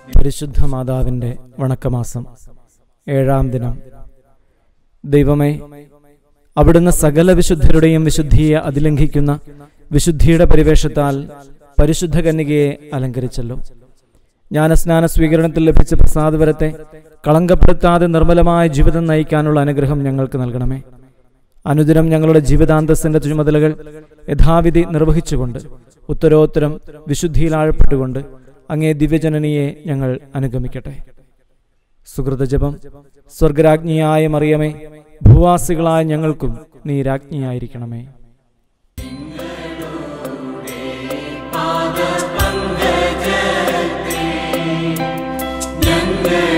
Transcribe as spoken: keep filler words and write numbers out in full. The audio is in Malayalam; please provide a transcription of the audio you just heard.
പരിശുദ്ധ മാതാവിൻ്റെ വണക്കമാസം ഏഴാം ദിനം. ദൈവമേ, അവിടുന്ന് സകല വിശുദ്ധരുടെയും വിശുദ്ധിയെ അതിലംഘിക്കുന്ന വിശുദ്ധിയുടെ പരിവേഷത്താൽ പരിശുദ്ധ കന്യകയെ അലങ്കരിച്ചല്ലോ. ജ്ഞാനസ്നാന സ്വീകരണത്തിൽ ലഭിച്ച പ്രസാദവരത്തെ കളങ്കപ്പെടുത്താതെ നിർമ്മലമായ ജീവിതം നയിക്കാനുള്ള അനുഗ്രഹം ഞങ്ങൾക്ക് നൽകണമേ. അനുദിനം ഞങ്ങളുടെ ജീവിതാന്തസ്സിന്റെ ചുമതലകൾ യഥാവിധി നിർവഹിച്ചുകൊണ്ട് ഉത്തരോത്തരം വിശുദ്ധിയിൽ ആഴപ്പെട്ടുകൊണ്ട് അങ്ങേ ദിവ്യജനനിയെ ഞങ്ങൾ അനുഗമിക്കട്ടെ. സുകൃതജപം. സ്വർഗരാജ്ഞിയായ മറിയമേ, ഭൂവാസികളായ ഞങ്ങൾക്കും നീ രാജ്ഞിയായിരിക്കണമേ. ഞങ്ങൾ